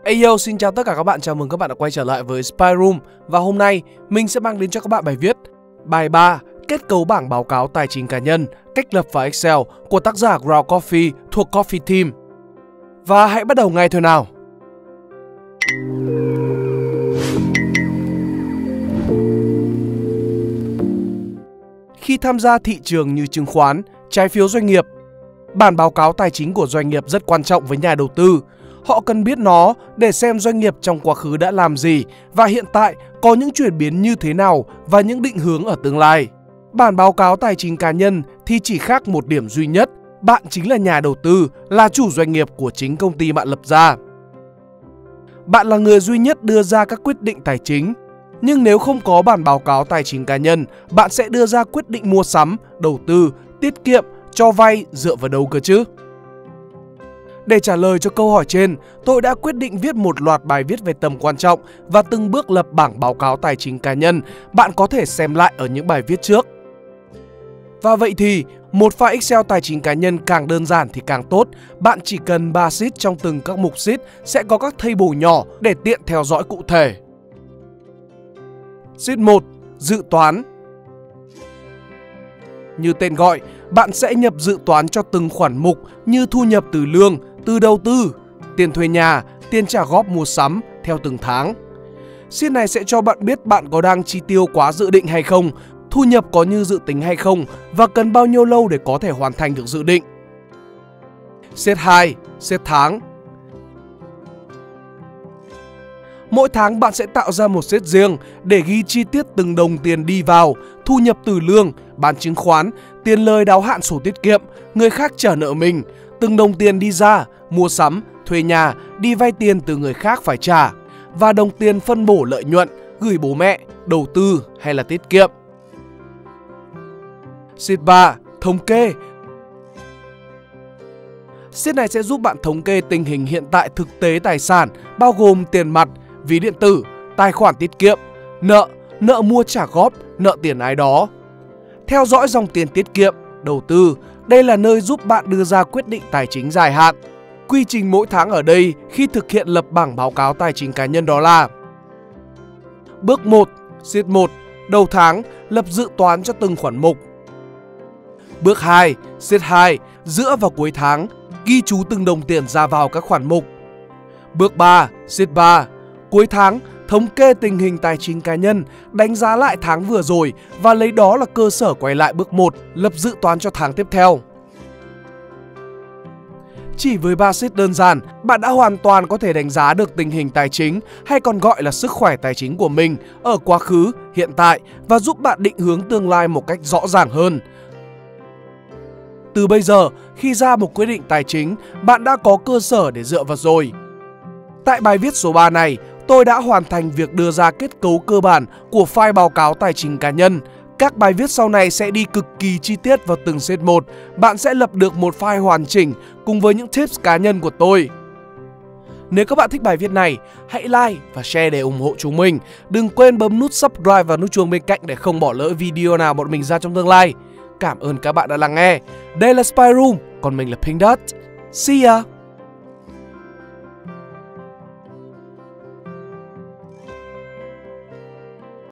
Ayo, xin chào tất cả các bạn, chào mừng các bạn đã quay trở lại với Spy Room. Và hôm nay mình sẽ mang đến cho các bạn bài viết Bài 3. Kết cấu bảng báo cáo tài chính cá nhân, cách lập vào Excel của tác giả Ground Coffee thuộc Coffee Team. Và hãy bắt đầu ngay thôi nào. Khi tham gia thị trường như chứng khoán, trái phiếu doanh nghiệp, bản báo cáo tài chính của doanh nghiệp rất quan trọng với nhà đầu tư. Họ cần biết nó để xem doanh nghiệp trong quá khứ đã làm gì và hiện tại có những chuyển biến như thế nào và những định hướng ở tương lai. Bản báo cáo tài chính cá nhân thì chỉ khác một điểm duy nhất, bạn chính là nhà đầu tư, là chủ doanh nghiệp của chính công ty bạn lập ra. Bạn là người duy nhất đưa ra các quyết định tài chính. Nhưng nếu không có bản báo cáo tài chính cá nhân, bạn sẽ đưa ra quyết định mua sắm, đầu tư, tiết kiệm, cho vay dựa vào đâu cơ chứ? Để trả lời cho câu hỏi trên, tôi đã quyết định viết một loạt bài viết về tầm quan trọng và từng bước lập bảng báo cáo tài chính cá nhân. Bạn có thể xem lại ở những bài viết trước. Và vậy thì, một file Excel tài chính cá nhân càng đơn giản thì càng tốt. Bạn chỉ cần 3 sheet, trong từng các mục sheet sẽ có các table nhỏ để tiện theo dõi cụ thể. Sheet 1. Dự toán. Như tên gọi, bạn sẽ nhập dự toán cho từng khoản mục như thu nhập từ lương, từ đầu tư, tiền thuê nhà, tiền trả góp mua sắm theo từng tháng. Sheet này sẽ cho bạn biết bạn có đang chi tiêu quá dự định hay không, thu nhập có như dự tính hay không và cần bao nhiêu lâu để có thể hoàn thành được dự định. Sheet 2. Sheet tháng. Mỗi tháng bạn sẽ tạo ra một sheet riêng để ghi chi tiết từng đồng tiền đi vào, thu nhập từ lương, bán chứng khoán, tiền lời đáo hạn sổ tiết kiệm, người khác trả nợ mình, từng đồng tiền đi ra, mua sắm, thuê nhà, đi vay tiền từ người khác phải trả, và đồng tiền phân bổ lợi nhuận, gửi bố mẹ, đầu tư hay là tiết kiệm. Sheet 3. Thống kê. Sheet này sẽ giúp bạn thống kê tình hình hiện tại thực tế tài sản, bao gồm tiền mặt, ví điện tử, tài khoản tiết kiệm, nợ mua trả góp, nợ tiền ai đó. Theo dõi dòng tiền tiết kiệm, đầu tư, đây là nơi giúp bạn đưa ra quyết định tài chính dài hạn. Quy trình mỗi tháng ở đây khi thực hiện lập bảng báo cáo tài chính cá nhân đó là: Bước 1. Sheet 1. Đầu tháng, lập dự toán cho từng khoản mục. Bước 2. Sheet 2. Giữa và cuối tháng, ghi chú từng đồng tiền ra vào các khoản mục. Bước 3. Sheet 3. Cuối tháng, thống kê tình hình tài chính cá nhân, đánh giá lại tháng vừa rồi và lấy đó là cơ sở quay lại bước 1, lập dự toán cho tháng tiếp theo. Chỉ với 3 sheet đơn giản, bạn đã hoàn toàn có thể đánh giá được tình hình tài chính, hay còn gọi là sức khỏe tài chính của mình, ở quá khứ, hiện tại và giúp bạn định hướng tương lai một cách rõ ràng hơn. Từ bây giờ, khi ra một quyết định tài chính, bạn đã có cơ sở để dựa vào rồi. Tại bài viết số 3 này, tôi đã hoàn thành việc đưa ra kết cấu cơ bản của file báo cáo tài chính cá nhân. Các bài viết sau này sẽ đi cực kỳ chi tiết vào từng sheet một. Bạn sẽ lập được một file hoàn chỉnh cùng với những tips cá nhân của tôi. Nếu các bạn thích bài viết này, hãy like và share để ủng hộ chúng mình. Đừng quên bấm nút subscribe và nút chuông bên cạnh để không bỏ lỡ video nào bọn mình ra trong tương lai. Cảm ơn các bạn đã lắng nghe. Đây là Spy Room, còn mình là Pink Dot. See ya!